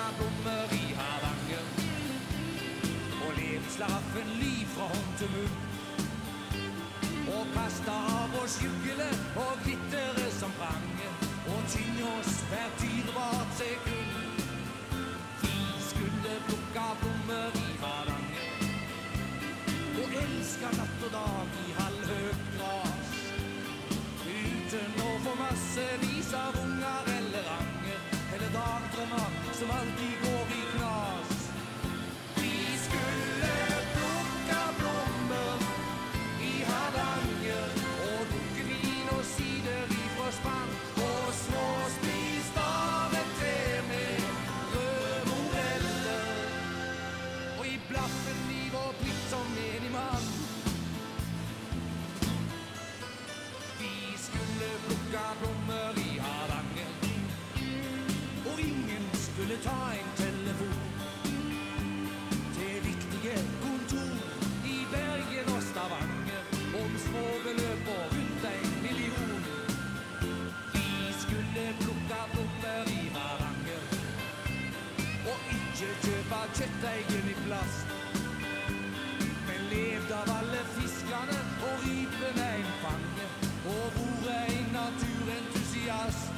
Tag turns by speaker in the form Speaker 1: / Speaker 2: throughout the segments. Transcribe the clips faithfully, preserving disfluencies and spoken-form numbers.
Speaker 1: blommer i Hardanger. Og lev slaffen liv fra hånd til munn. Og kasta av oss juggele og glitteret som prange. Og tynge oss hver dyrebart sekund. Vi skulle plukka blommer i Hardanger. Og elska natt og dag i halvhøgt gras. Uten å få massevis av unger eller anger. Eller dagdrømmer som alltid går i knas. Vi skulle plukka blommer i Hardanger. Og drukke vin og sider ifra spann. Og småspist av et te med røde moreller. Og i blaffen i vår plikt som menig mann. Vi skulle plukka blommer i Hardanger. Og ingen skulle ta en telefon til viktige kontor i Bergen og Stavanger om små beløp og rundt en million. Vi skulle plukka blommer i Hardanger og ikke kjøpe kjøtteigen i plast, men levde av alle fiskene og rypene en fange og vore en naturentusiast.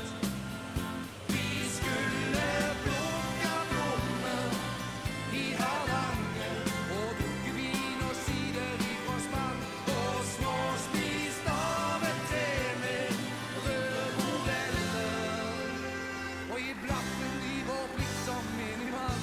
Speaker 1: Skulle plukka blommer i Hardanger og drukke vin og sider ifra spann og småspist av et te med røde moreller. Og i blaffen i vår plikt som menig mann.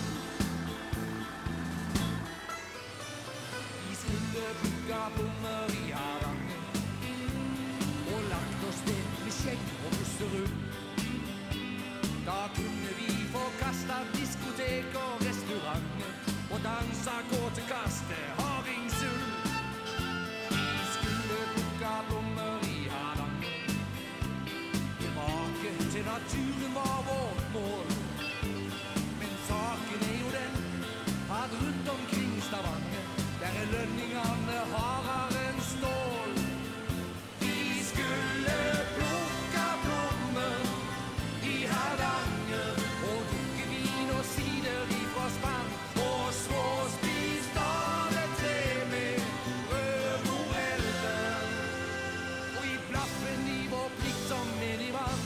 Speaker 1: Vi skulle plukka blommer i Hardanger og lagt oss ned med skjegg og pusterull. Da kunne vi få kastet diskotek og restauranter og dansa kåtekast til Havingsull. Vi skulle plukka blommer i Hardanger. Tilbake til naturen var vårt mål. Men saken er jo den at rundt omkring Stavanger der er lønningene hardere enn stål. Vi skulle plukka blommer i Hardanger og drukke vin og sider ifra spann og småspist av et te med røde moreller. Og i blaffen i vår plikt som menig mann.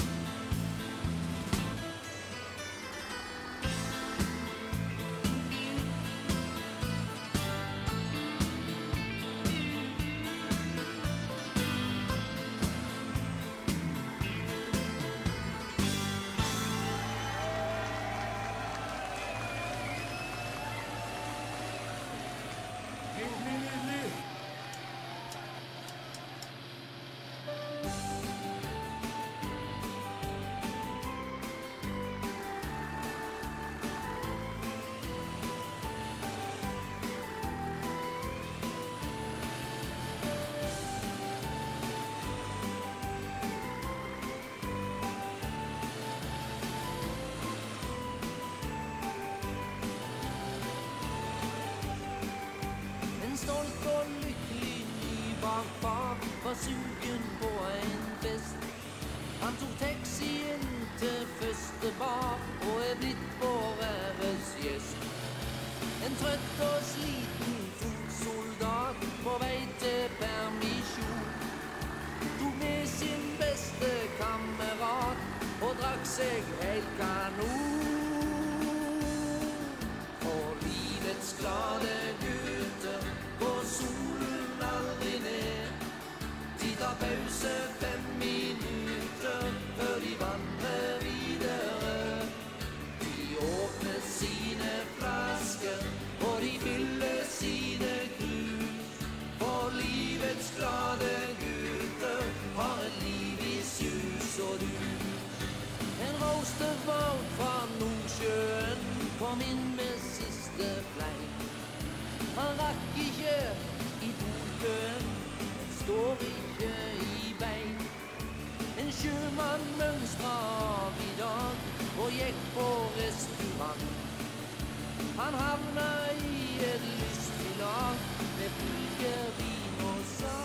Speaker 2: Stolt og lykkelig nybakt var sugen på en fest. Han tok taxien til første bar og er blitt vår æresgjest. En trøtt og sliten fotsoldat på vei til permisjon tok med sin beste kamerat og drakk seg helt kanon. For livets glade gutter går solen aldri ned. De tar pause fem minutter før de vandrer videre. De åpner sine flasker og de fyller sine krus. For livets glade gutter har et liv i sus og dus. En roastervogn fra Nordsjøen kom inn med siste fleip. Han rakk ikke i polkøen, står ikke i bein. En sjømann mønstra av i dag og gikk på restaurant. Han havna i et lystig lag med pulker, vin og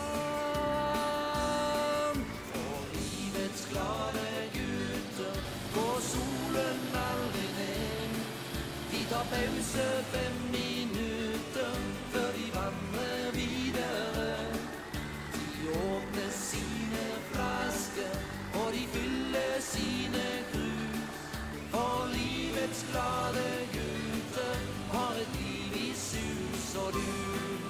Speaker 2: sang. For livets glade gutter går solen aldri ned. pause fem minutter før de vandrer videre. De åpner sine flasker, og de fyller sine krus. For livets glade gutter har et liv i sus og dus.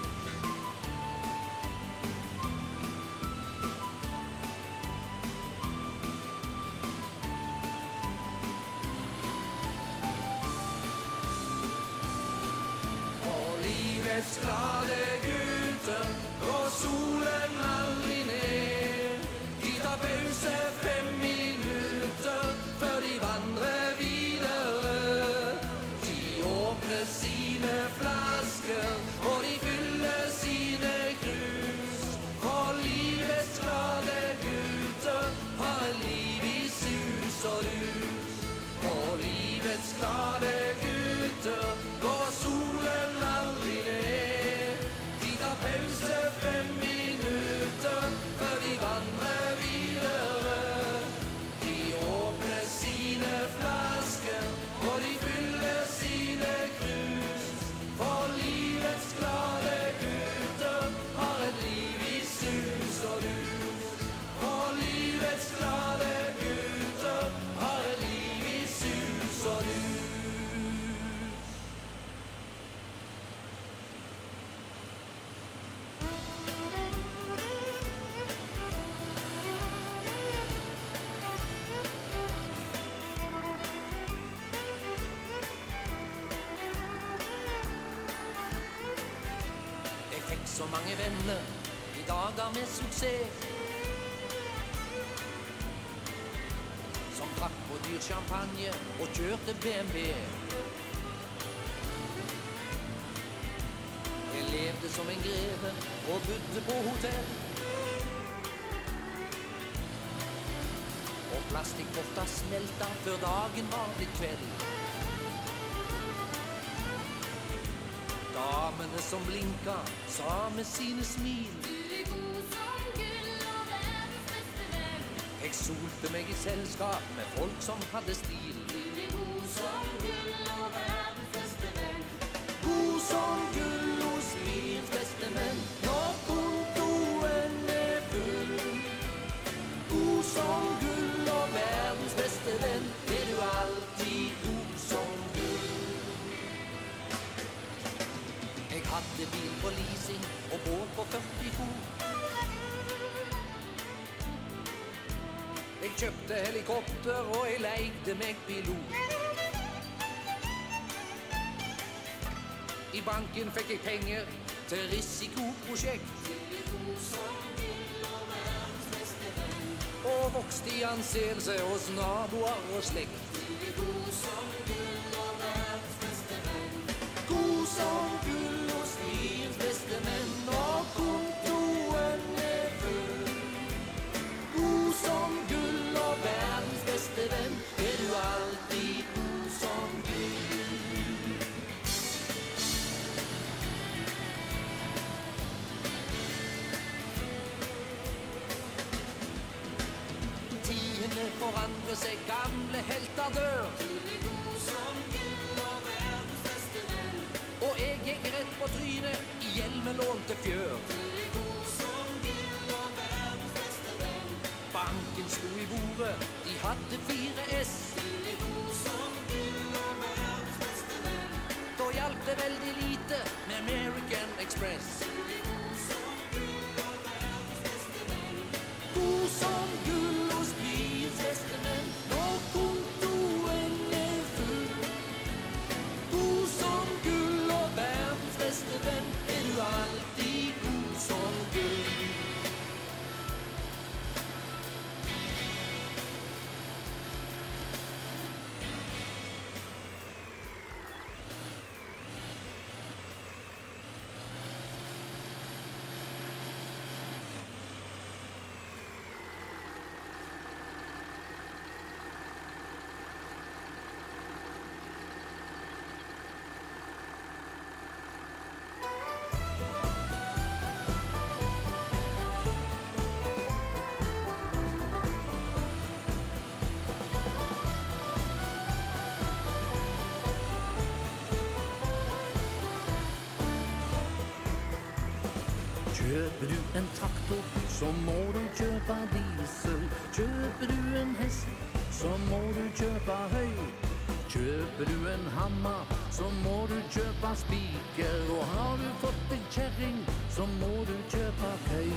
Speaker 2: Livets glade gutter, og solen aldri ned. De tar pause fem minutter før de vandrer videre. De åpner sine flasker, og de fyller sine krus. For livets glade gutter har et liv i sus og dus. For livets glade gutter går solen aldri ned. De tar pause fem minutter før de vandrer videre. De åpner sine flasker, og de fyller sine krus. For livets glade gutter har et liv i sus og dus. For livets glade gutter har et liv i sus og dus. Jeg fikk så mange venner i dager med suksess, som drakk på dyr champagne og kjørte B M W. Jeg levde som en greve og bodde på hotell, og plastikkporta smelta før dagen var blitt kveld. Damene som blinka, sa med sine smil:
Speaker 3: Du er god som gull og verdens beste venn.
Speaker 2: Jeg solte meg i selskap med folk som hadde stil.
Speaker 3: Du er god som gull og verdens beste venn.
Speaker 2: God som gull hos livs beste menn når kontoen er full. God som gull og verdens beste venn er du alltid god som gull. Jeg hadde bil på leasing og båt på førti fot. Jeg kjøpte helikopter og jeg leide meg pilot. I banken fikk jeg penger til risikoprosjekt,
Speaker 3: Du er god som gull og verdens beste venn.
Speaker 2: og vokste i anseelse hos naboer og slekt.
Speaker 3: Du er god som gull og verdens beste venn.
Speaker 2: God som gull hos livs beste menn når kontoen er full. God som gull og verdens beste venn er du alltid god som gull. Tidene forandrer seg, gamle helter dør,
Speaker 3: Du er god som gull og verdens beste venn.
Speaker 2: og jeg gikk rett på trynet i hjelmen lånte fjør.
Speaker 3: Du er god som gull og verdens beste venn.
Speaker 2: Banken sto i bordet, de hadde fire S.
Speaker 3: Du er god som gull og verdens beste venn.
Speaker 2: Da hjalp det veldig lite med American Express.
Speaker 3: Du er god som gull og verdens beste venn.
Speaker 2: God som gull hos livs beste menn når kontoen er full. God som gull og verdens beste venn er du alltid god som gull.
Speaker 1: Kjøper du en traktor, så må du kjøpe diesel. Kjøper du en hest, så må du kjøpe høy. Kjøper du en hammer, så må du kjøpe spiker. Og har du fått deg kjerring, så må du kjøpe køy.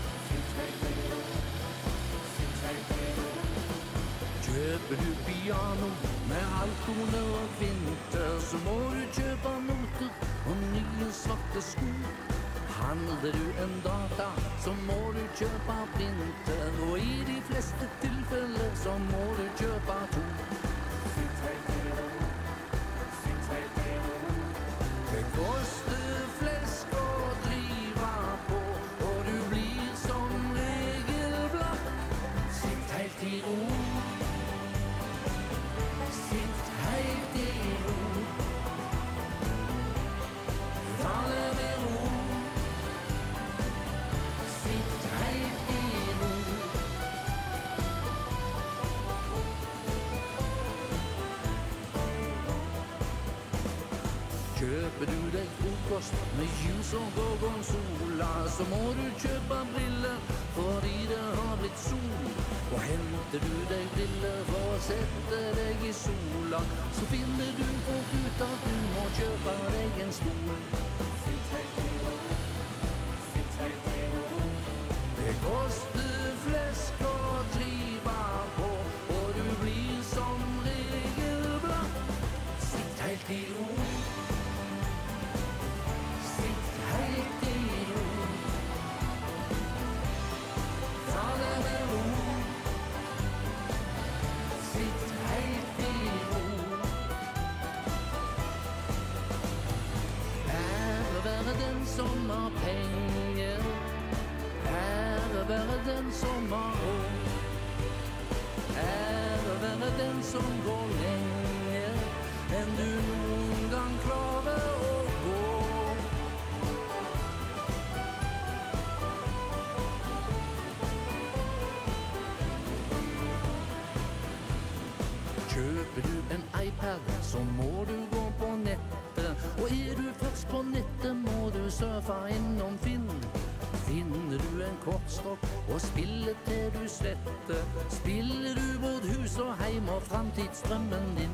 Speaker 1: Kjøper du piano med alt under og vinter, så må du kjøpe noter og nye svarte sko. Handler du en data, så må du kjøpe printer, og i de fleste tilfeller så må du kjøpe to. Det koster flesk å drive på, og du blir som regel blatt. Sitt helt i ro. Sitt helt i ro. Ta det med ro. Sitt helt i ro. Kjøper du deg frokost med juice og gorgonzola, så må du kjøpe briller fordi det har blitt sol. Og henter du deg briller for å sette deg i sola, så finner du fort ut at du må kjøpe deg en stol. Det koster flesk å drive på, og du blir som regel blatt. Sitt helt i ro. Sitt helt i ro. Ta det med ro. Sitt helt i ro. Ære være den som har penger, ære være den som har råd, ære være den som går lenger enn du noen gang klarer å gå. Kjøper du en iPad, så må du gå på nettet, og er du først på nettet, må du surfe innom Finn. Finner du en kortstokk og spiller til du svetter, spiller du bort hus og heim og framtidsdrømmen din.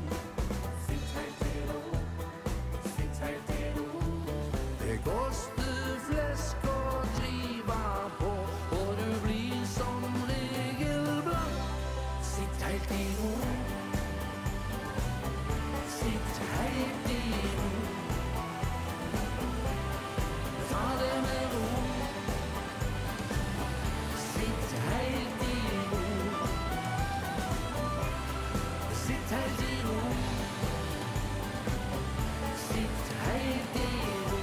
Speaker 1: Det koster flesk å drive på, og du blir som regel blatt. Sitt helt i ro. Sitt helt i ro. Ta det med ro. Sitt helt i ro. Sitt helt i ro. Sitt helt i ro.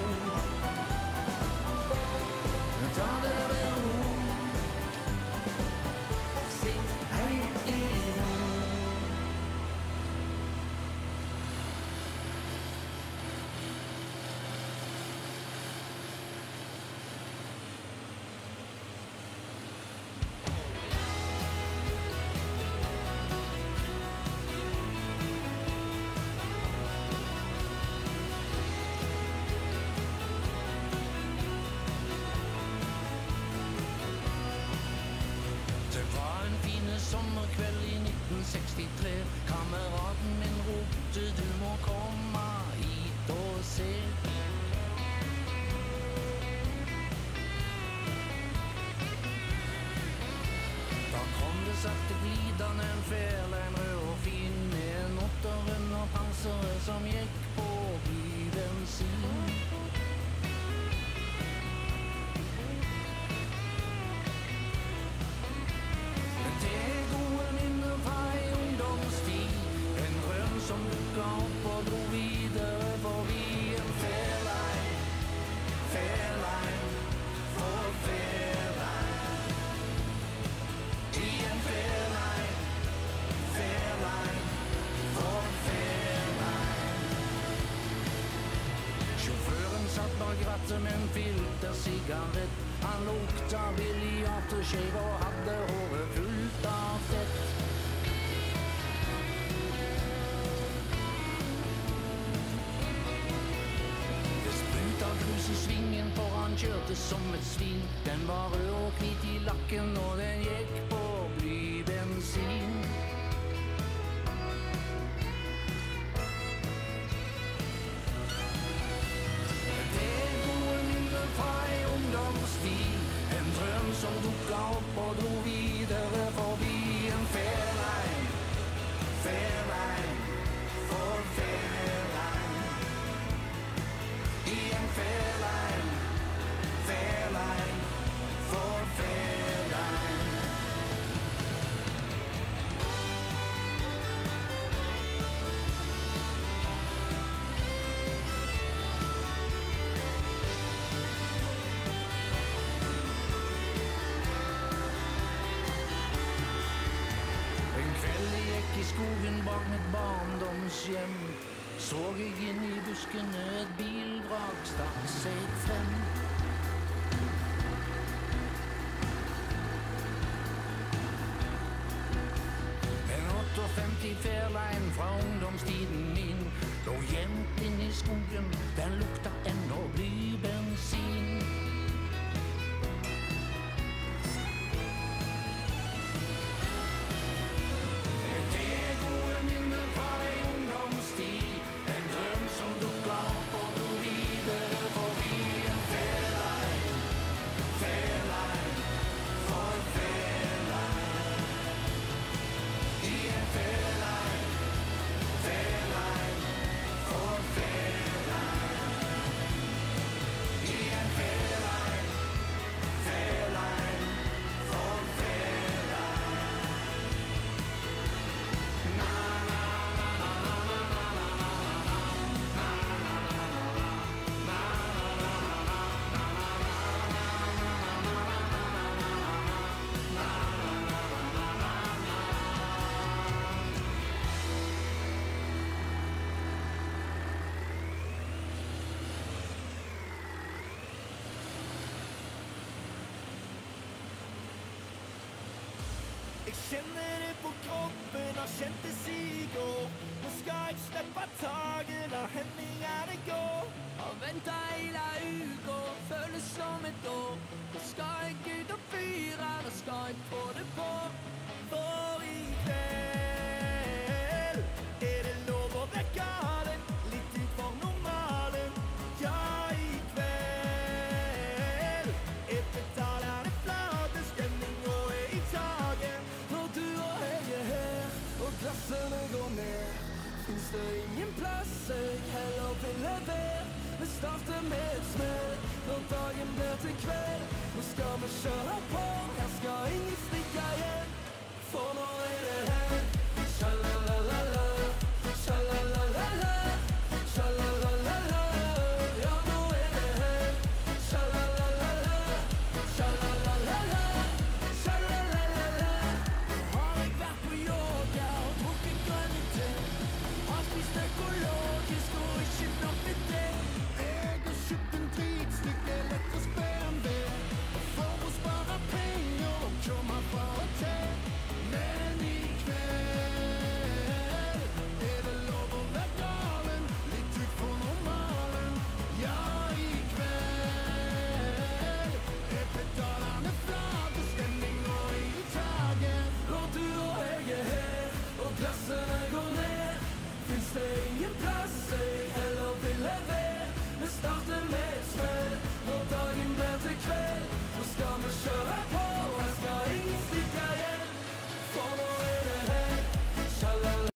Speaker 1: Ta det med ro. Sitt helt i ro. Det var en fine sommerkveld i nitten sekstitre. Kameraten min ropte du må komme hit og se. Da kom det sakte glidende en Fairlane rød og fin, med en åtter under panseret som gikk på blybensin. Det er gode minner fra ei ungdomstid, en drøm som dukket opp og dro videre forbi en Fairlane, Fairlane, for Fairlane. I en Fairlane, Fairlane, for Fairlane. Sjåføren satt bak rattet med en filtersigarett. Han lukta billig aftershave og hadde håret fullt av fett. Det spruta grus i svingen foran han kjørte som et svin. Den var rød og hvit i lakken, og den gikk på blybensin. Det er gode minner fra ei ungdomstid, en drøm som dukka opp og dro videre forbi en Fairline, Fairline, for Fairline. I en Fairline, Fairline, for Fairline. En kveld jeg gikk i skogen bak mitt barndomshjem, så jeg inn i buskene et bilvrak stakk seg frem. En femtiåtte Fairline fra ungdomstiden min lå gjemt inn i skogen, den lukta ennå blybensin. Det er gode minner fra ei ungdomstid, en drøm som dukka opp og dro videre forbi en Fairline, Fairline, for Fairline. I en Fairline, Fairline, for Fairline. I en Fairline, Fairline, for Fairline.
Speaker 3: Jeg kjenner det på kroppen, har kjent det siden i går. Nå skal jeg slippe taget, la hendingene gå.
Speaker 1: Har ventet hele uka, føles som et år. Nå skal jeg ut og fyre, nå skal jeg få det på.
Speaker 3: For i kveld er det lov å vekke den litt ut for normalen. Ja, i kveld er pedalene flate, stemninga er i taket.
Speaker 1: Når du og jeg er her, og glassene går ned, finnes det ingen plass jeg heller ville være. Vi starter med et smell, når dagen blir til kveld. Nå skal vi kjøre på, her skal ingen stikke igjen. For når jeg